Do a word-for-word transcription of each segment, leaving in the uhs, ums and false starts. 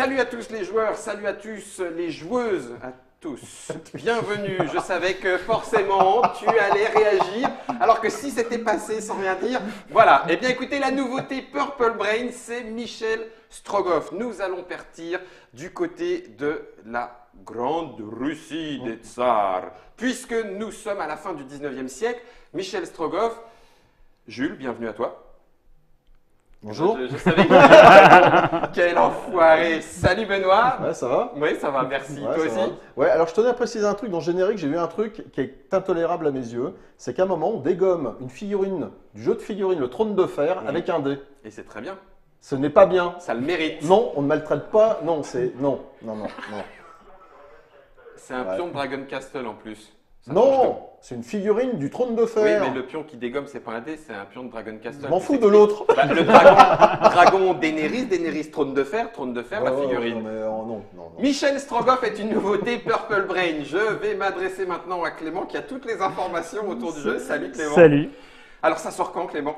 Salut à tous les joueurs, salut à tous les joueuses, à tous. Bienvenue, je savais que forcément tu allais réagir, alors que si c'était passé sans rien dire, voilà. Eh bien écoutez, la nouveauté Purple Brain, c'est Michel Strogoff. Nous allons partir du côté de la Grande Russie des Tsars, puisque nous sommes à la fin du dix-neuvième siècle. Michel Strogoff, Jules, bienvenue à toi. Bonjour. Je, je savais que... Quel enfoiré. Salut Benoît. Ouais, ça va? Oui, ça va, merci. Ouais, Toi ça aussi? va. Ouais, alors je tenais à préciser un truc dans le générique, j'ai vu un truc qui est intolérable à mes yeux, c'est qu'à un moment on dégomme une figurine du jeu de figurines, le trône de fer, Mmh. avec un dé. Et c'est très bien. Ce n'est pas bien. Ça le mérite. Non, on ne maltraite pas. Non, c'est non, non, non, non. C'est un Ouais. pion de Dragon Castle en plus. Ça change Non, c'est une figurine du trône de tout. Oui, fer. mais le pion qui dégomme, c'est pas un dé, c'est un pion de Dragon Castle. Je m'en qui fous de s'explique. l'autre. Bah, le dragon, dragon Daenerys, Daenerys trône de fer, trône de fer, la Ouais, ouais, figurine. Non, mais, euh, non, non, non. Michel Strogoff est une nouveauté Purple Brain. Je vais m'adresser maintenant à Clément qui a toutes les informations autour du jeu. Salut Clément. Salut, Alors ça sort quand Clément?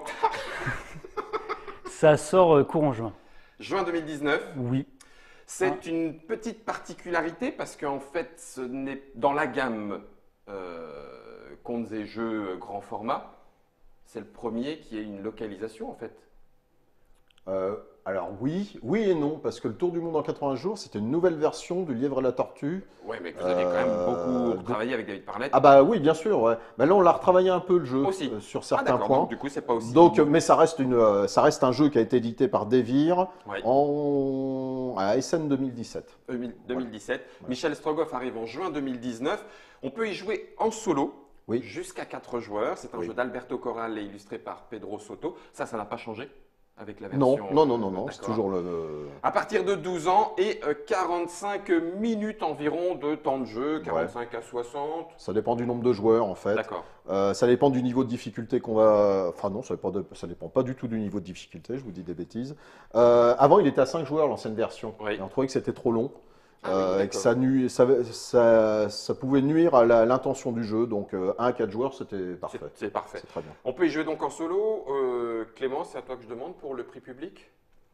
ça sort euh, courant juin. Juin deux mille dix-neuf. Oui. C'est Ah. une petite particularité parce qu'en fait, ce n'est dans la gamme euh, contes et jeux grand format, c'est le premier qui ait une localisation en fait. Euh, alors oui, oui et non, parce que le Tour du monde en quatre-vingts jours, c'était une nouvelle version du Lièvre et la Tortue. Ouais, mais que vous avez quand même Euh, beaucoup travaillé avec David Parnett. Ah bah oui, bien sûr. Ouais. Bah là, on l'a retravaillé un peu le jeu Aussi. euh, sur Ah, certains d'accord, points. donc du coup, c'est pas aussi. Donc, mais ça reste une, euh, ça reste un jeu qui a été édité par Devir Ouais. en à S N deux mille dix-sept. deux mille deux mille dix-sept. Ouais. Michel Strogoff arrive en juin deux mille dix-neuf. On peut y jouer en solo. Oui. Jusqu'à quatre joueurs. C'est un Oui. jeu d'Alberto Corral et illustré par Pedro Soto. Ça, ça n'a pas changé avec la Non, version. non, non, non, euh, non, c'est d'accord. toujours le. le- À partir de douze ans et euh, quarante-cinq minutes environ de temps de jeu, quarante-cinq à soixante. Ça dépend du nombre de joueurs en fait. D'accord. Euh, ça dépend du niveau de difficulté qu'on va. Enfin non, ça dépend, de- ça dépend pas du tout du niveau de difficulté. Je vous dis des bêtises. Euh, avant, il était à cinq joueurs l'ancienne version. Oui. Et on trouvait que c'était trop long. Ah oui, Euh, et que d'accord. ça, nu- ça, ça, ça pouvait nuire à la- l'intention du jeu. Donc un à quatre joueurs, c'était parfait. C'est- C'est parfait. C'est très bien. On peut y jouer donc en solo. Euh, Clément, c'est à toi que je demande pour le prix public.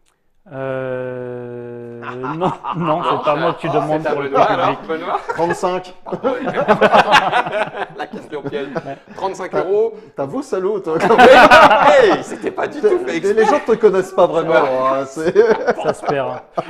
Euh... non, non, c'est pas moi que tu demandes C'est à pour le Benoît, public. alors, Benoît. trente-cinq. La question piège. trente-cinq euros. T'as beau salaud, toi. Hey, c'était pas du tout fait Les, exprès. les gens ne te connaissent pas vraiment. hein, c'est- Ça se perd. hein.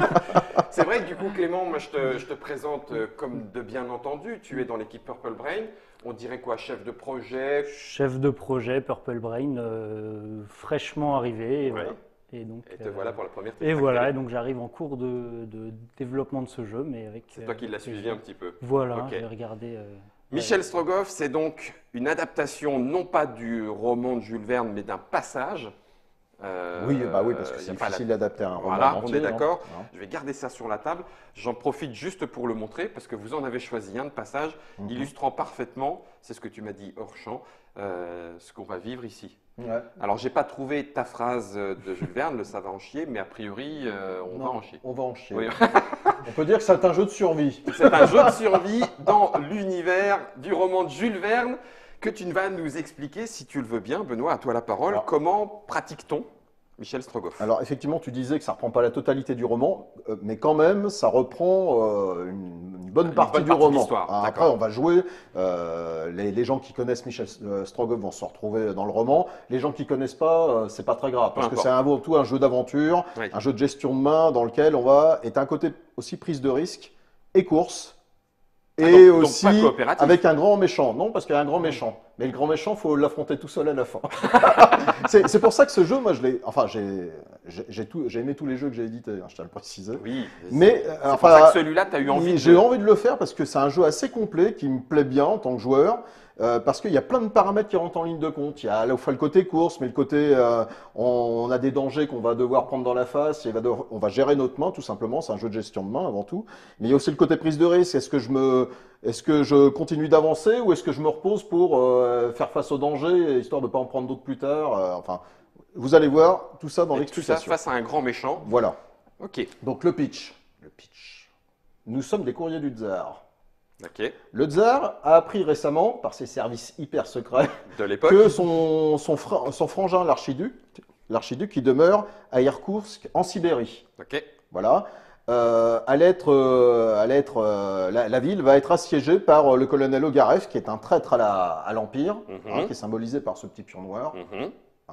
C'est vrai que du coup, Clément, moi je te, je te présente euh, comme de bien entendu. Tu es dans l'équipe Purple Brain. On dirait quoi? Chef de projet. Chef de projet Purple Brain, euh, fraîchement arrivé. Et, Ouais. voilà. Et donc, Et te euh, voilà pour la première. et voilà, et donc j'arrive en cours de, de développement de ce jeu, mais avec. C'est toi qui l'as suivi un petit peu. Voilà, Ok. j'ai regardé. euh, Michel Strogoff, c'est donc une adaptation non pas du roman de Jules Verne, mais d'un passage. Euh, Oui, bah oui, parce que y c'est a pas la- difficile d'adapter un roman Voilà, on entier, est d'accord. non Non. Je vais garder ça sur la table. J'en profite juste pour le montrer parce que vous en avez choisi un de passage Mhm. illustrant parfaitement, c'est ce que tu m'as dit hors champ, euh, ce qu'on va vivre ici. Ouais. Alors, j'ai pas trouvé ta phrase de Jules Verne, le ça va en chier, mais a priori, euh, on Non, va en chier. On va en chier. Oui. On peut dire que c'est un jeu de survie. C'est un jeu de survie dans l'univers du roman de Jules Verne que tu vas nous expliquer, si tu le veux bien, Benoît, à toi la parole. Alors- Comment pratique-t-on Michel Strogoff? Alors effectivement, tu disais que ça reprend pas la totalité du roman, euh, mais quand même, ça reprend euh, une, une bonne Une partie bonne du partie de roman. l'histoire, Ah, après, d'accord. on va jouer. euh, les, les gens qui connaissent Michel euh, Strogoff vont se retrouver dans le roman. Les gens qui connaissent pas, euh, c'est pas très grave, parce Peu que c'est importe. avant tout un jeu d'aventure, Oui. un jeu de gestion de main dans lequel on va est un côté aussi prise de risque et course. Ah, Et donc- donc aussi pas coopératif. avec un grand méchant. Non, parce qu'il y a un grand méchant. Mais le grand méchant, faut l'affronter tout seul à la fin. c'est c'est pour ça que ce jeu, moi, je l'ai. Enfin, j'ai j'ai- j'ai tout- j'ai aimé tous les jeux que j'ai édités, hein, je tiens à le préciser. Oui, Mais, c'est euh, c'est enfin, pour ça que celui-là, tu as eu envie de... J'ai envie de le faire parce que c'est un jeu assez complet qui me plaît bien en tant que joueur. euh, parce qu'il y a plein de paramètres qui rentrent en ligne de compte. Il y a à la fois le côté course, mais le côté euh, on, on a des dangers qu'on va devoir prendre dans la face. Et va devoir- on va gérer notre main tout simplement. C'est un jeu de gestion de main avant tout. Mais il y a aussi le côté prise de risque. Est-ce que je me, est-ce que je continue d'avancer ou est-ce que je me repose pour euh, faire face au danger histoire de ne pas en prendre d'autres plus tard. euh, Enfin, vous allez voir tout ça dans Et tout ça l'explication. face à un grand méchant. Voilà. Ok, Donc le pitch. Le pitch. Nous sommes des courriers du tsar. ok. Le tsar a appris récemment, par ses services hyper secrets, De l'époque. que son, son, fra- son frangin, l'archiduc, l'archiduc qui demeure à Irkoutsk, en Sibérie, Ok. voilà, euh, allait être, euh, allait être euh, la, la ville va être assiégée par euh, le colonel Ogarev, qui est un traître à la- à l'Empire, Mhm. hein, qui est symbolisé par ce petit pion noir, Mhm.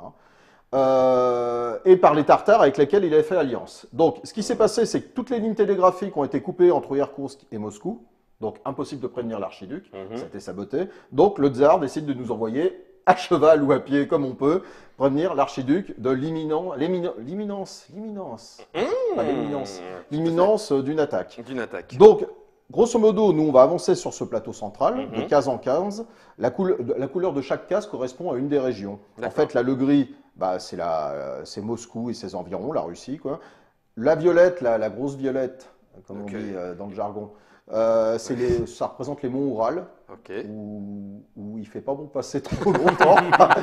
euh, et par les Tartares avec lesquels il avait fait alliance. Donc, ce qui s'est passé, c'est que toutes les lignes télégraphiques ont été coupées entre Irkoutsk et Moscou, donc impossible de prévenir l'archiduc, Mhm. ça a été saboté. Donc, le tsar décide de nous envoyer à cheval ou à pied, comme on peut, prévenir l'archiduc de l'imminent, l'éminen- l'imminence, l'imminence, pas l'imminence, Mmh. l'imminence d'une attaque. D'une attaque. Donc, grosso modo, nous, on va avancer sur ce plateau central, Mhm. de case en case. La, coule- la couleur de chaque case correspond à une des régions. En D'accord. fait, là, le gris, bah, c'est la- euh, c'est Moscou et ses environs, la Russie, quoi. La violette, la, la grosse violette, comme Ok. on dit euh, dans le jargon, euh, c'est les, ça représente les monts Oural, Ok. où, où il ne fait pas bon passer trop longtemps.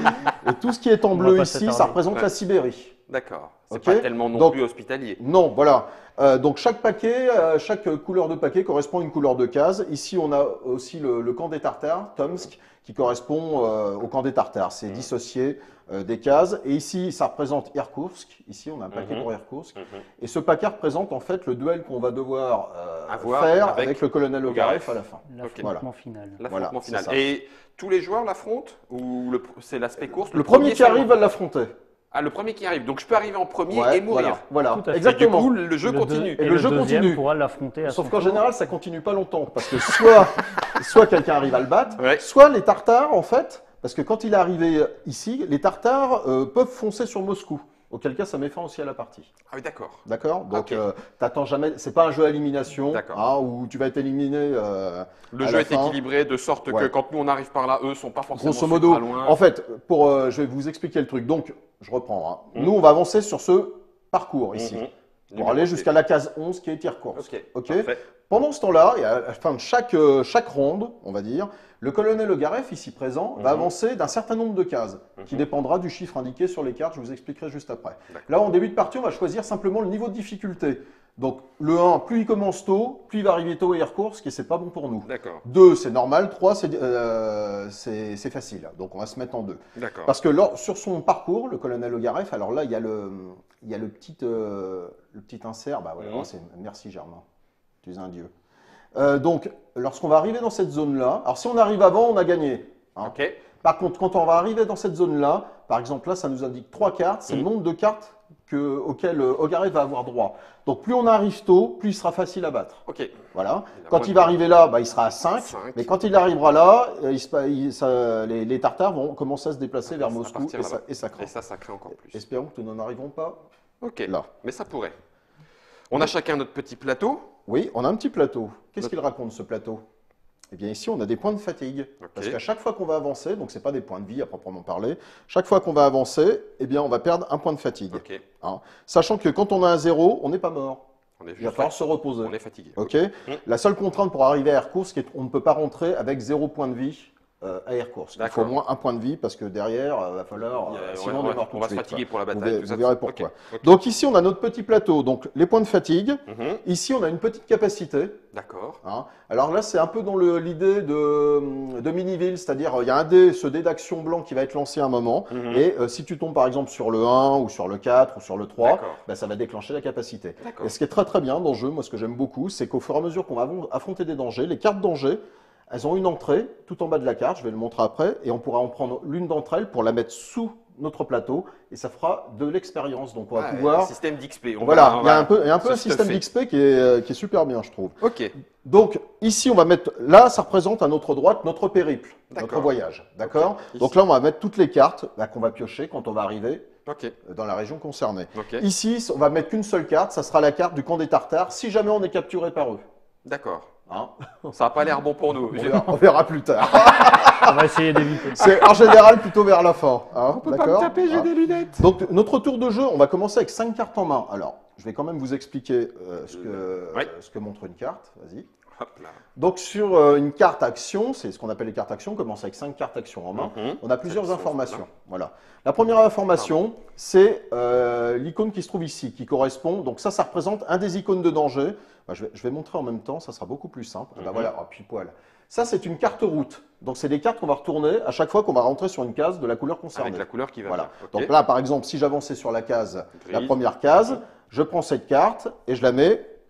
Et tout ce qui est en On va bleu pas ici, s'attarder. ça représente Ouais. la Sibérie. D'accord. C'est Ok. pas tellement non Donc- plus hospitalier. Non, voilà. Euh, donc chaque paquet, euh, chaque couleur de paquet correspond à une couleur de case. Ici, on a aussi le, le camp des Tartares, Tomsk, qui correspond euh, au camp des Tartares. C'est Mhm. dissocié euh, des cases. Et ici, ça représente Irkoutsk. Ici, on a un paquet Mhm. pour Irkoutsk. Mhm. Et ce paquet représente en fait le duel qu'on va devoir euh, Avoir faire avec avec, le colonel Ogarev. Ogarev à la fin. L'affrontement Voilà. final. L'affrontement Voilà, final. c'est ça. Et tous les joueurs l'affrontent ou le- c'est l'aspect course Le premier qui seulement arrive va l'affronter. Ah, le premier qui arrive. Donc je peux arriver en premier Ouais, et mourir. Voilà, voilà. Tout à fait. exactement. Et du coup, le jeu Le continue. deux- Et Et, le le, jeu deuxième continue. pourra l'affronter à Sauf son qu'en tour. général, ça continue pas longtemps, parce que soit, soit quelqu'un arrive à le battre, Ouais. soit les Tartares, en fait, parce que quand il est arrivé ici, les Tartares euh, peuvent foncer sur Moscou. Auquel cas, ça met fin aussi à la partie. Ah oui, d'accord. D'accord. Donc, Ok. euh, t'attends jamais. C'est pas un jeu à élimination, D'accord. hein, où tu vas être éliminé. euh, Le à jeu la est fin. équilibré de sorte que Ouais. quand nous on arrive par là, eux sont pas forcément Grosso modo, super loin. en fait, pour, euh, je vais vous expliquer le truc. Donc, je reprends. hein. Mhm. Nous, on va avancer sur ce parcours ici, Mhm. pour Numéro aller T. jusqu'à la case onze qui est Irkoutsk. Ok. Ok. Parfait. Pendant ce temps-là, et à la fin de chaque, euh, chaque ronde, on va dire, le colonel Ogarev, ici présent, va Mhm. avancer d'un certain nombre de cases, qui Mhm. dépendra du chiffre indiqué sur les cartes, je vous expliquerai juste après. D'accord. Là, en début de partie, on va choisir simplement le niveau de difficulté. Donc, le un, plus il commence tôt, plus il va arriver tôt à Irkoutsk, et c'est pas bon pour nous. D'accord. deux, c'est normal, trois, c'est euh, c'est- c'est facile. Donc, on va se mettre en deux. D'accord. Parce que lors- sur son parcours, le colonel Ogarev, alors là, il y a le, il y a le, petit, euh, le petit insert. Bah voilà, Mhm. c'est- merci Germain, tu es un dieu. Euh, donc, lorsqu'on va arriver dans cette zone-là, alors si on arrive avant, on a gagné. hein. Ok. Par contre, quand on va arriver dans cette zone-là, par exemple là, ça nous indique trois cartes, c'est Mhm. le nombre de cartes que, auxquelles euh, Ogarev va avoir droit. Donc, plus on arrive tôt, plus il sera facile à battre. Ok. Voilà. Il a Quand moins il de- va arriver là, bah, il sera à cinq. Cinq. Mais quand il arrivera là, euh, il se pa- il- ça- les, les Tartares vont commencer à se déplacer vers Ça va Moscou partir et ça, là-bas. et ça craint. Et ça, ça crée encore plus. Espérons que nous n'en arrivons pas Ok. là. Mais ça pourrait. On a chacun notre petit plateau. Oui, on a un petit plateau. Qu'est-ce Notre- qu'il raconte ce plateau? Eh bien ici, on a des points de fatigue. Ok. Parce qu'à chaque fois qu'on va avancer, donc c'est pas des points de vie à proprement parler, chaque fois qu'on va avancer, eh bien on va perdre un point de fatigue. Ok. hein. Sachant que quand on a un zéro, on n'est pas mort. On est Il va juste falloir se reposer. On est fatigué. Ok. Mm. La seule contrainte pour arriver à Irkoutsk, c'est qu'on ne peut pas rentrer avec zéro point de vie euh, à Irkoutsk. Il faut au D'accord. moins un point de vie parce que derrière, il va falloir. Il y a- euh, on sinon, on, va- est mort tout on de va se suite, fatiguer quoi. pour la Vous bataille. verrez- tout ça, vous verrez tout ça. pourquoi. Ok. Ok. Donc ici, on a notre petit plateau. Donc les points de fatigue. Mhm. Ici, on a une petite capacité. D'accord. hein. Alors là, c'est un peu dans le- l'idée de, de Miniville, c'est-à-dire il y a un dé, ce dé d'action blanc qui va être lancé à un moment. Mhm. Et euh, si tu tombes par exemple sur le un ou sur le quatre ou sur le trois, D'accord. bah, ça va déclencher la capacité. D'accord. Et ce qui est très très bien dans le jeu, moi ce que j'aime beaucoup, c'est qu'au fur et à mesure qu'on va avon- affronter des dangers, les cartes dangers, elles ont une entrée tout en bas de la carte, je vais le montrer après, et on pourra en prendre l'une d'entre elles pour la mettre sous notre plateau, et ça fera de l'expérience. Donc on va Ouais, pouvoir... Système d'X P. On Voilà, va- on il y a va un peu, il y a un peu se un système stuffer. d'X P qui est, euh, qui est super bien, je trouve. Ok. Donc ici, on va mettre, là, ça représente à notre droite notre périple, notre D'accord. voyage, d'accord. Ok. Donc Ici. là, on va mettre toutes les cartes bah, qu'on va piocher quand on va arriver Ok. dans la région concernée. Ok. Ici, on va mettre qu'une seule carte, ça sera la carte du camp des Tartares, si jamais on est capturé par eux. D'accord. Hein. Ça n'a pas l'air bon pour nous. on, verra, on verra plus tard. On va essayer d'éviter. C'est en général plutôt vers la fin. Hein, On peut pas me d'accord. taper, j'ai Hein. des lunettes. Donc notre tour de jeu, on va commencer avec cinq cartes en main. Alors, je vais quand même vous expliquer euh, ce, que, Ouais. ce que montre une carte. Vas-y. Hop là. Donc sur euh, une carte action, c'est ce qu'on appelle les cartes action, on commence avec cinq cartes action en main. Mhm. On a plusieurs Elles sont informations. Voilà. La première information, c'est euh, l'icône qui se trouve ici, qui correspond. Donc ça, ça représente un des icônes de danger. Bah, je, vais, je vais montrer en même temps, ça sera beaucoup plus simple. Ah bah Mhm. voilà, oh, puis poil. Ça, c'est une carte route. Donc c'est des cartes qu'on va retourner à chaque fois qu'on va rentrer sur une case de la couleur concernée. Avec la couleur qui va Voilà. bien. Ok. Donc là, par exemple, si j'avançais sur la case, la Grise. première case, je prends cette carte et je la mets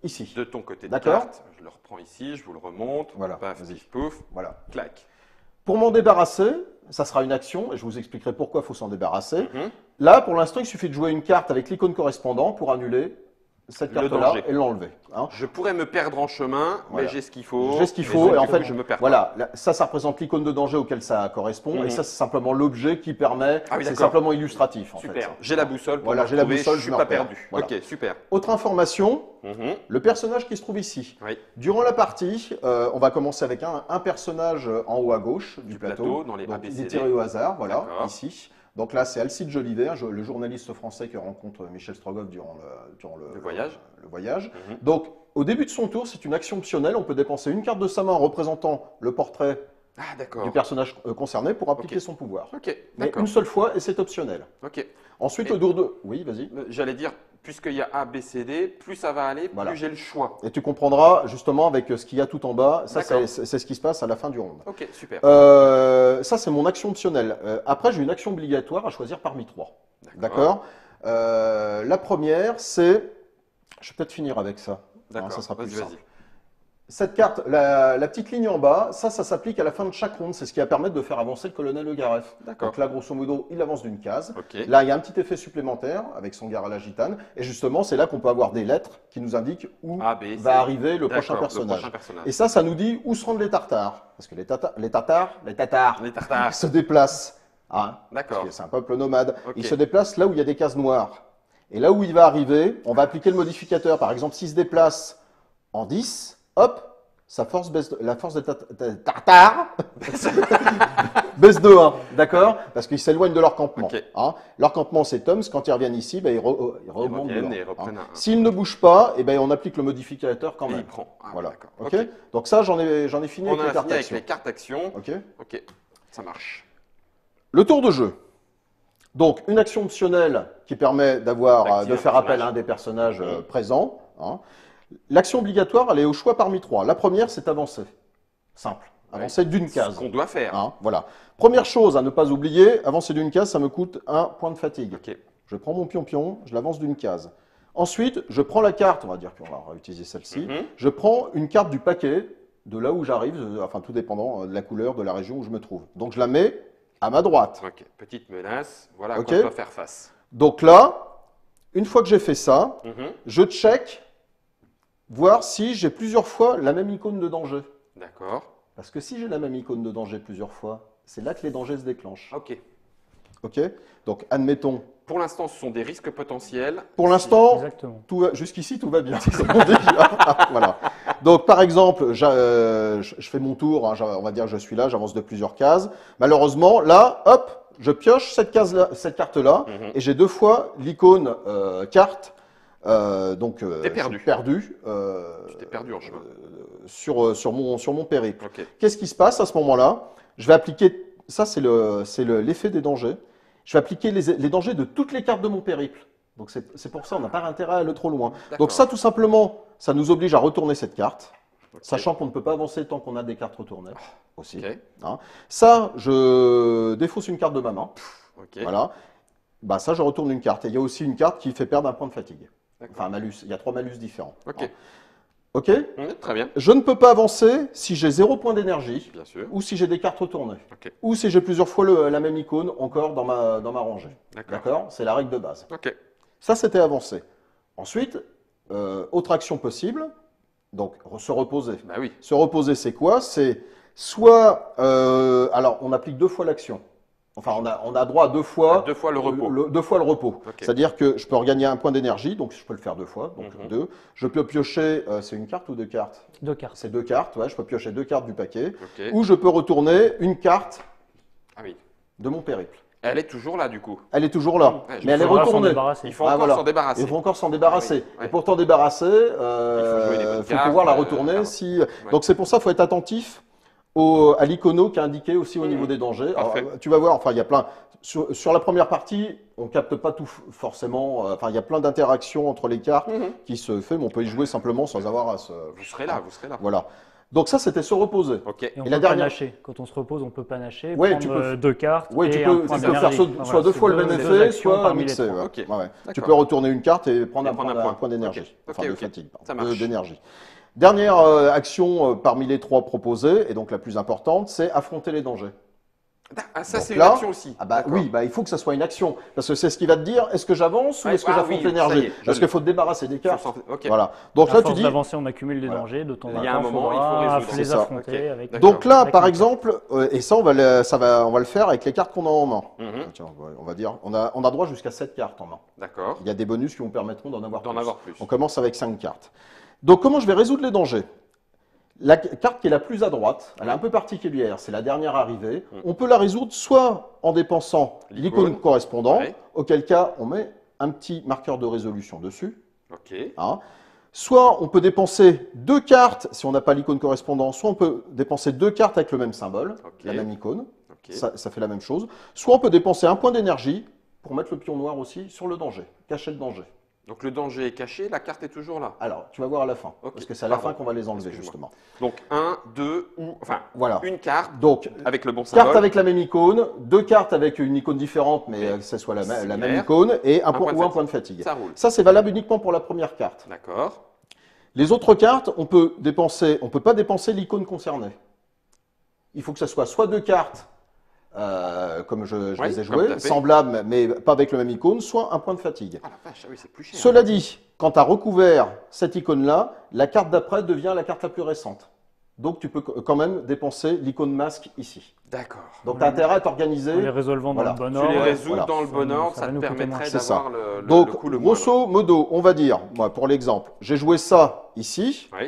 ici. De ton côté de D'accord. carte, je le reprends ici, je vous le remonte. Voilà, Paf, vas-y. pif, pouf, Voilà. clac. Pour m'en débarrasser, ça sera une action, et je vous expliquerai pourquoi il faut s'en débarrasser. Mhm. Là, pour l'instant, il suffit de jouer une carte avec l'icône correspondant pour annuler cette Le carte-là danger. et l'enlever. Hein. Je pourrais me perdre en chemin, Voilà. mais j'ai ce qu'il faut. J'ai ce qu'il Et faut, je- et en fait, je me perds voilà, là, ça, ça représente l'icône de danger auquel ça correspond, Mhm. et ça, c'est simplement l'objet qui permet, Ah oui, c'est d'accord. simplement illustratif, en pas. fait. Super. ça. J'ai la boussole pour Voilà, me j'ai la retrouver, boussole, je je suis me pas repère. perdu. Voilà. Ok, super. Autre information, Mhm. le personnage qui se trouve ici. Oui. Durant la partie, euh, on va commencer avec un, un personnage en haut à gauche du, Du plateau. plateau, dans les Donc, A B il C est D. tiré au hasard, voilà, D'accord. ici. Donc là, c'est Alcide Jolivet, je- le journaliste français qui rencontre Michel Strogoff durant le, durant le, Le voyage. le voyage. Mhm. Donc, au début de son tour, c'est une action optionnelle. On peut dépenser une carte de sa main représentant le portrait Ah, d'accord. du personnage euh, concerné pour appliquer Ok. son pouvoir. Ok, Mais d'accord. une seule fois, et c'est optionnel. Ok. Ensuite, Et- au tour de... Oui, vas-y. Euh, J'allais dire, puisqu'il y a A, B, C, D, plus ça va aller, Voilà. plus j'ai le choix. Et tu comprendras justement avec ce qu'il y a tout en bas. Ça, D'accord. c'est c'est ce qui se passe à la fin du round. Ok, super. Euh, ça, c'est mon action optionnelle. Euh, après, j'ai une action obligatoire à choisir parmi trois. D'accord. Euh, La première, c'est... Je vais peut-être finir avec ça. D'accord. Hein, ça sera plus Vas-y, simple. vas-y. Cette carte, la, la petite ligne en bas, ça, ça s'applique à la fin de chaque round. C'est ce qui va permettre de faire avancer le colonel Le Garef. D'accord. Donc là, grosso modo, il avance d'une case. Ok. Là, il y a un petit effet supplémentaire avec son gare à la gitane. Et justement, c'est là qu'on peut avoir des lettres qui nous indiquent où A, B, C. va arriver le D'accord, prochain personnage. prochain personnage. Et ça, ça nous dit où se rendent les tartares. Parce que les, tata- les tatars, les tatars Les tartares. se déplacent. Hein, D'accord. parce que c'est un peuple nomade. Ok. Il se déplace là où il y a des cases noires. Et là où il va arriver, on va appliquer le modificateur. Par exemple, s'il se déplace en dix, hop, sa force baisse de- la force des tat- tat- tartares baisse de un, d'accord? Parce qu'ils s'éloignent de leur campement. Ok. Hein. Leur campement, c'est Toms. Quand ils reviennent ici, ben, ils, re- ils Ils remontent de reviennent un, et reprennent hein. un. S'ils ne bougent pas, eh ben, on applique le modificateur quand Et même. il prend. Ah, Voilà. D'accord. Ok. Ok. Donc ça, j'en ai, j'en ai fini On avec en les a cartes fini avec actions. les cartes actions. Ok. Ok. Ça marche. Le tour de jeu. Donc, une action optionnelle qui permet d'avoir, euh, D'activer de un faire appel personnage. à un des personnages euh, Mhm. présents. Hein. L'action obligatoire, elle est au choix parmi trois. La première, c'est avancer. Simple. Avancer d'une C'est case. ce qu'on doit faire. Hein, voilà. Première chose à ne pas oublier, avancer d'une case, ça me coûte un point de fatigue. Ok. Je prends mon pion-pion, je l'avance d'une case. Ensuite, je prends la carte, on va dire qu'on va réutiliser celle-ci. Mhm. Je prends une carte du paquet de là où j'arrive, euh, enfin tout dépendant euh, de la couleur, de la région où je me trouve. Donc je la mets à ma droite. Ok. Petite menace. Voilà à Ok. quoi on doit faire face. Donc là, une fois que j'ai fait ça, Mhm. je check, voir si j'ai plusieurs fois la même icône de danger. D'accord. Parce que si j'ai la même icône de danger plusieurs fois, c'est là que les dangers se déclenchent. Ok. Ok. Donc admettons, Pour l'instant, ce sont des risques potentiels. pour l'instant, Exactement. tout va- jusqu'ici tout va bien. comme on dit. Voilà. Donc par exemple, j'a- euh, je je fais mon tour, hein, j'a- on va dire que je suis là, j'avance de plusieurs cases. Malheureusement, là, hop, je pioche cette case, cette carte là, Mhm. et j'ai deux fois l'icône euh, carte. Euh, donc euh, T'es je perdu. suis perdu. euh, Tu t'es perdu en chemin. euh, sur, euh, sur, mon, sur mon périple. Ok. Qu'est-ce qui se passe à ce moment-là? Je vais appliquer, ça c'est le, c'est le- l'effet des dangers, je vais appliquer les, les dangers de toutes les cartes de mon périple. Donc c'est c'est pour ça, on n'a pas intérêt à aller trop loin. D'accord. Donc ça tout simplement, ça nous oblige à retourner cette carte, Ok. sachant qu'on ne peut pas avancer tant qu'on a des cartes retournées aussi. Ok. Hein. Ça, je défausse une carte de ma main, Ok. voilà. Bah ça, je retourne une carte. Et il y a aussi une carte qui fait perdre un point de fatigue. D'accord. Enfin, un malus. Il y a trois malus différents. Ok. Hein. Ok. Mhm, Très bien. Je ne peux pas avancer si j'ai zéro point d'énergie Bien sûr. ou si j'ai des cartes retournées. Ok. Ou si j'ai plusieurs fois le- la même icône encore dans ma, dans ma rangée. D'accord. D'accord? C'est la règle de base. Ok. Ça, c'était avancé. Ensuite, euh, autre action possible, donc re- se reposer. Bah oui. Se reposer, c'est quoi? C'est soit, euh, alors on applique deux fois l'action. Enfin, on a, on a droit à deux fois, Deux fois le repos. le- deux fois le repos. Ok. C'est-à-dire que je peux regagner un point d'énergie, donc je peux le faire deux fois, donc Mhm. deux. Je peux piocher, euh, c'est une carte ou deux cartes? Deux cartes. C'est deux cartes, ouais, je peux piocher deux cartes du paquet. Ok. Ou je peux retourner une carte Ah oui. de mon périple. Elle est toujours là du coup. Elle est toujours là, Ouais, je mais elle est Il faudra s'en retournée. débarrasser. Il faut Ah, encore voilà. s'en débarrasser. Il faut encore s'en débarrasser. Ah oui, ouais. Et pour t'en débarrasser, euh, Il faut jouer les bonnes faut cartes, pouvoir la euh, retourner. ah, si... Donc c'est pour ça qu'il faut être attentif au, à l'icono qui est indiqué aussi au Mhm. niveau des dangers. Alors, Parfait. tu vas voir, enfin il y a plein. Sur, sur la première partie, on capte pas tout f- forcément. euh, Enfin, il y a plein d'interactions entre les cartes Mhm. qui se fait, mais on peut y jouer simplement sans avoir à se. Vous serez là, vous serez là. Voilà. Donc ça, c'était se reposer. Ok. Et on Et peut la dernière- panacher. Quand on se repose, on peut panacher, Ouais, prendre tu peux- euh, deux cartes Oui, et tu un peux, point tu peux faire d'énergie. soit, Voilà, soit deux c'est fois le deux- même deux effet, actions soit parmi les mixer. trois. Ouais. Ok. Ouais, ouais. Tu D'accord. peux retourner une carte et prendre Et un, prendre point, un point. un point d'énergie, Ok. enfin Ok, de ok. fatigue, Ça pardon, marche. de- d'énergie. Dernière euh, action euh, parmi les trois proposées, et donc la plus importante, c'est affronter les dangers. Ah, ça, Donc c'est une là- action aussi. Ah bah D'accord. oui, bah il faut que ça soit une action, parce que c'est ce qui va te dire, est-ce que j'avance ou Ouais, est-ce que ah j'affronte oui, ça y l'énergie? est, je Parce l'ai. qu'il faut te débarrasser des Faut cartes. s'en- Ok. Voilà. Donc À là, tu force dis, d'avancer, on accumule des Voilà. dangers. De temps Il y en a un temps, moment, il faut faudra résoudre. les C'est ça. affronter Ok. avec. D'accord. donc là, Avec par une exemple, euh, et ça, on va, le, ça va, on va le faire avec les cartes qu'on a en main. Mhm. Tiens, on va- on va dire, on a, on a droit jusqu'à sept cartes en main. D'accord. Il y a des bonus qui vous permettront d'en avoir D'en plus. avoir plus. On commence avec cinq cartes. Donc, comment je vais résoudre les dangers? La carte qui est la plus à droite, elle est un peu particulière, c'est la dernière arrivée. Mm. On peut la résoudre soit en dépensant L'icône. l'icône correspondante, Ouais. auquel cas on met un petit marqueur de résolution dessus. Ok. Hein. Soit on peut dépenser deux cartes si on n'a pas l'icône correspondante, soit on peut dépenser deux cartes avec le même symbole, Ok. la même icône, Ok. ça, ça fait la même chose. Soit on peut dépenser un point d'énergie pour mettre le pion noir aussi sur le danger, cacher le danger. Donc le danger est caché, la carte est toujours là. Alors, tu vas voir à la fin, Ok. parce que c'est à la Pardon. fin qu'on va les enlever Excuse-moi. justement. Donc un, deux ou enfin Voilà. une carte Donc, avec le bon symbole. carte avec la même icône, deux cartes avec une icône différente, mais Mais euh, que ce soit la, ma- la similaire. même icône, et un, Un point, point de ou un fatigue. point de fatigue. Ça roule. Ça, c'est valable uniquement pour la première carte. D'accord. Les autres cartes, on peut dépenser, on peut pas dépenser l'icône concernée. Il faut que ce soit soit deux cartes, euh, comme je, je Oui, les ai comme jouées, t'as fait. semblables, mais pas avec le même icône, soit un point de fatigue. Ah la vache, ah oui, c'est plus cher. Cela dit, quand tu as recouvert cette icône-là, la carte d'après devient la carte la plus récente. Donc tu peux quand même dépenser l'icône masque ici. D'accord. Donc tu as intérêt à t'organiser. En les résolvant Voilà. dans le bon Tu ordre. les ouais, résous voilà. dans le bon Ça- ordre, ça ça, va te nous coûter permettrait moins. C'est ça. d'avoir le, le- Donc, le coup le moindre. grosso modo, on va dire, moi, pour l'exemple, j'ai joué ça ici. Oui.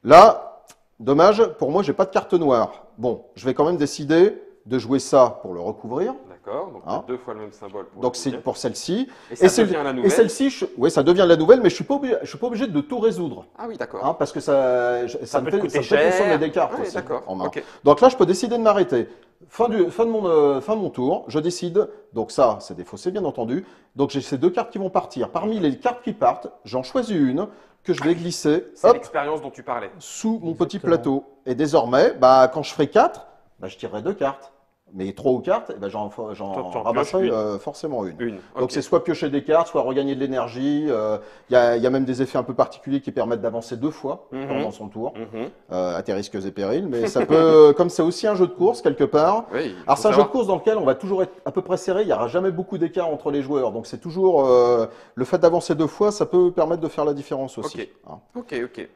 Là, dommage, pour moi, j'ai pas de carte noire. Bon, je vais quand même décider de jouer ça pour le recouvrir. D'accord. Donc Hein. t'as deux fois le même symbole. Pour Donc le c'est couvrir. pour celle-ci. Et ça celle- devient la et nouvelle. celle-ci, je- oui, ça devient la nouvelle, mais je suis pas obligé, je suis pas obligé de tout résoudre, Ah oui, d'accord. hein, parce que ça, je- ça, peut me te fait, coûter ça me fait cher. consommer des cartes Ah oui, aussi d'accord. en main. Ok. Donc là, je peux décider de m'arrêter. Fin, du, fin, de mon, euh, fin de mon tour, je décide, donc ça, c'est défaussé bien entendu, donc j'ai ces deux cartes qui vont partir. Parmi les cartes qui partent, j'en choisis une que je vais glisser C'est hop, l'expérience dont tu parlais. sous mon petit Exactement. plateau. Et désormais, bah, quand je ferai quatre, bah, je tirerai deux cartes. Mais trois ou quatre, eh ben, j'en j'en Toi, tu en ramasserai pioches une. euh, forcément une. Une. Donc Ok. c'est soit piocher des cartes, soit regagner de l'énergie. euh, Il y, a, il y a même des effets un peu particuliers qui permettent d'avancer deux fois Mhm. pendant son tour, Mhm. euh, à tes risques et périls. Mais ça peut, comme c'est aussi un jeu de course quelque part. Oui. il Alors faut c'est un jeu de savoir. course dans lequel on va toujours être à peu près serré. Il n'y aura jamais beaucoup d'écart entre les joueurs. Donc c'est toujours euh, le fait d'avancer deux fois, ça peut permettre de faire la différence aussi. Ok. hein. Ok, ok.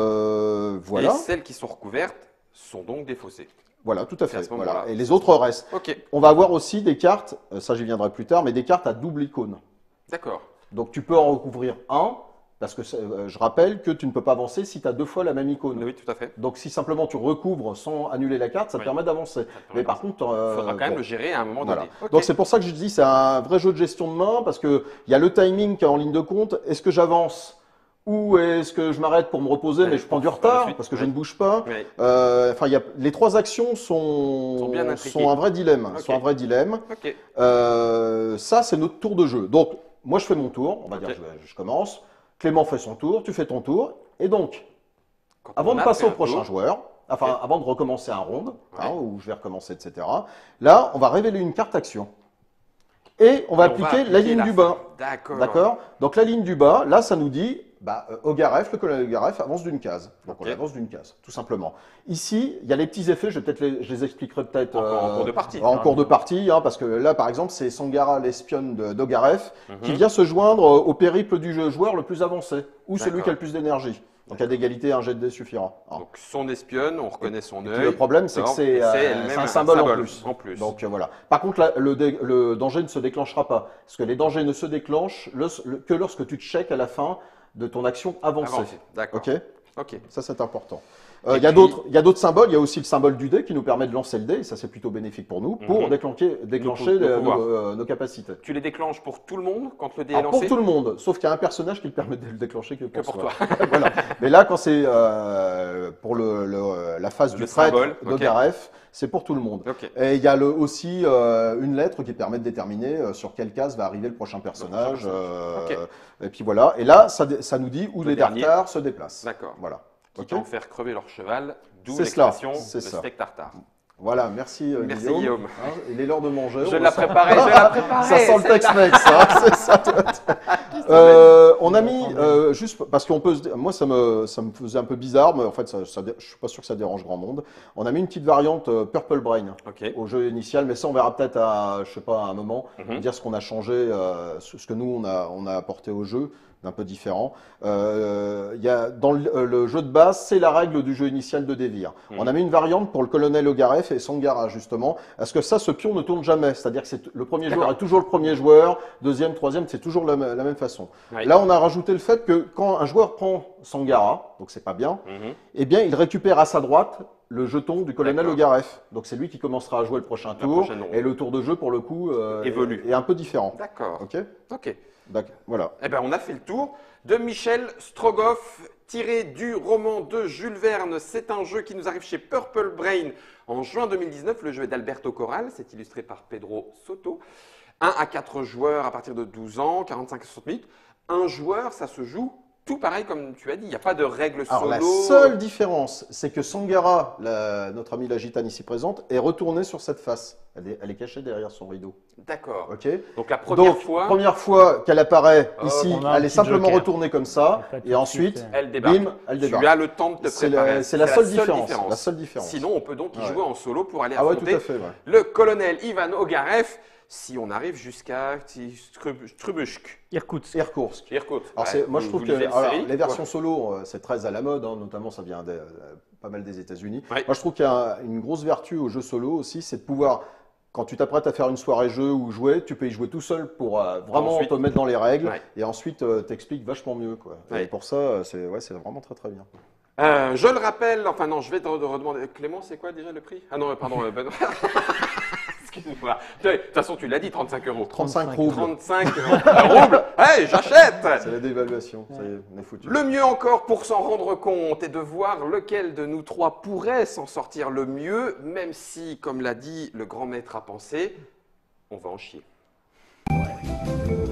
Euh, voilà, Et celles qui sont recouvertes sont donc défaussées. voilà, tout à c'est à fait. ce moment-là. Voilà. Et les autres restent. Ok. On va avoir aussi des cartes, euh, ça j'y viendrai plus tard, mais des cartes à double icône. D'accord. Donc tu peux en recouvrir un, parce que c'est- euh, je rappelle que tu ne peux pas avancer si tu as deux fois la même icône. Oui, tout à fait. Donc si simplement tu recouvres sans annuler la carte, ça te Oui. permet d'avancer. Ça te permet Mais par contre, euh, Il faudra quand même bon, le gérer à un moment voilà. donné. Ok. Donc c'est pour ça que je dis c'est un vrai jeu de gestion de main, parce qu'il y a le timing qui est en ligne de compte. Est-ce que j'avance ou est-ce que je m'arrête pour me reposer, Ouais, mais je prends du pour faire la retard suite, parce que je ouais. ne bouge pas. Oui. Euh, Enfin, il y a, les trois actions sont, Sont bien intriquées. sont un vrai dilemme. Ok. Sont un vrai dilemme. Ok. Euh, ça, c'est notre tour de jeu. Donc, moi, je fais mon tour. On va Ok. dire, je, je commence. Clément fait son tour. Tu fais ton tour. Et donc, Quand avant on de a passer fait au un prochain tour, joueur, enfin, Ok. avant de recommencer un round, Ouais. hein, où je vais recommencer, et cetera. Là, on va révéler une carte action. Et on va on appliquer la ligne la du fin. bas. D'accord. D'accord. Donc, la ligne du bas, là, ça nous dit, bah, euh, Ogaref, le colonel Ogaref avance d'une case. Donc, Ok. on avance d'une case, tout simplement. Ici, il y a les petits effets. Je, vais peut-être les, je les expliquerai peut-être En, en euh, cours de partie. en cours de partie, hein, parce que là, par exemple, c'est Sangara, l'espionne de- d'Ogaref, Mhm. qui vient se joindre euh, au périple du jeu- joueur le plus avancé, ou celui D'accord. qui a le plus d'énergie. Donc, à d'égalité, un jet de dé suffira. hein. Donc son espionne, on reconnaît son Et puis, œil. le problème, c'est que D'accord. c'est Et euh, elle-même c'est un symbole, en plus. En plus. Donc euh, voilà. Par contre, là, le, dé- le danger ne se déclenchera pas, parce que les dangers ne se déclenchent le- le- que lorsque tu te checkes à la fin de ton action avancée. Avancé. D'accord. Ok. Ok. Ça, c'est important. Euh, Et Il y a puis- d'autres, il y a d'autres symboles. Il y a aussi le symbole du dé qui nous permet de lancer le dé, et ça, c'est plutôt bénéfique pour nous, pour Mhm. déclencher, déclencher Nos pou- nos les- pouvoirs. nos, euh, nos capacités. Tu les déclenches pour tout le monde quand le dé est Alors, pour lancé tout le monde, sauf qu'il y a un personnage qui le permet de le déclencher que que pour, pour soi. toi. Voilà. Mais là, quand c'est euh, pour le, le- la phase Le du prêtre symbole, ok. d'Ogaref, c'est pour tout le monde. Ok. Et il y a le, aussi euh, une lettre qui permet de déterminer euh, sur quelle case va arriver le prochain personnage. personnage. euh, Et puis voilà. Et là, ça, dé- ça nous dit où Le les dernier. Dartars se déplacent. D'accord. Voilà. Qui Ok. en faire crever leur cheval D'où C'est cela, l'expression c'est le ça. steak tartare. Voilà, merci, euh, Merci, Guillaume. Guillaume. Hein, il est l'heure de manger. Je on l'ai sent- préparé, je l'ai préparé. Ça sent le celle-là. Tex-Mex, hein, c'est ça. Euh, on a mis, euh, juste parce qu'on peut se dire- moi ça me, ça me faisait un peu bizarre, mais en fait ça, ça dé- je suis pas sûr que ça dérange grand monde. On a mis une petite variante euh, Purple Brain Ok. au jeu initial, mais ça on verra peut-être à, je sais pas, à un moment, Mhm. dire ce qu'on a changé, euh, ce ce que nous on a, on a apporté au jeu, d'un peu différent. Euh, il y a, dans le, euh, le jeu de base, c'est la règle du jeu initial de Devir. Mhm. On a mis une variante pour le colonel Ogaref et Sangara justement, parce que ça, ce pion ne tourne jamais, c'est-à-dire que c'est le premier joueur est toujours le premier joueur, deuxième, troisième, c'est toujours la, la même façon. Oui. Là, on a rajouté le fait que quand un joueur prend Sangara, donc c'est pas bien, Mhm. eh bien, il récupère à sa droite le jeton du colonel D'accord. Ogaref. Donc c'est lui qui commencera à jouer le prochain La tour, prochaine ronde. et le tour de jeu pour le coup euh, Évolue. est, est un peu différent. D'accord. Ok, Ok. d'accord, voilà. Eh bien, on a fait le tour de Michel Strogoff, tiré du roman de Jules Verne. C'est un jeu qui nous arrive chez Purple Brain en juin deux mille dix-neuf. Le jeu est d'Alberto Corral, c'est illustré par Pedro Soto. un à quatre joueurs à partir de douze ans, quarante-cinq à soixante minutes. Un joueur, ça se joue tout pareil comme tu as dit. Il n'y a pas de règles Alors solo. la seule différence, c'est que Sangara, la- notre ami la gitane ici présente, est retournée sur cette face. Elle est, elle est cachée derrière son rideau. D'accord. Ok. Donc la première Donc fois, première fois qu'elle apparaît Hop, ici, on a un elle est petit simplement joker. retournée comme ça, En fait, tout et de ensuite, suite, elle débarque. bim, elle tu débarque. as le temps de te C'est préparer. la, c'est la seule différence. différence. La seule différence. Sinon, on peut donc y Ouais. jouer en solo pour aller Ah ouais, affronter tout à fait. Ouais. le colonel Ivan Ogarev si on arrive jusqu'à Strubusque. Irkoutsk. Irkoutsk. Irkoutsk. Alors Ouais, c'est- moi je vous- trouve vous que lisez le alors, série, les versions quoi. solo, euh, c'est très à la mode, hein, notamment ça vient des- euh, pas mal des États-Unis. Ouais. Moi je trouve qu'il y a une grosse vertu au jeu solo aussi, c'est de pouvoir, quand tu t'apprêtes à faire une soirée jeu ou jouer, tu peux y jouer tout seul pour euh, vraiment Ensuite. te mettre dans les règles, Ouais. et ensuite euh, t'expliques vachement mieux. Quoi. Ouais. Et pour ça, euh, c'est ouais, c'est vraiment très très bien. Euh, je le rappelle, enfin non, je vais te re- redemander. Clément, c'est quoi déjà le prix? Ah non, euh, pardon, euh, Benoît. Excuse-moi. De toute façon, tu l'as dit, trente-cinq euros. trente-cinq trente-cinq. roubles, trente-cinq roubles. Hey, j'achète! c'est la dévaluation, ça y est, on est foutu. Le mieux encore pour s'en rendre compte est de voir lequel de nous trois pourrait s'en sortir le mieux, même si, comme l'a dit le grand maître à penser, on va en chier.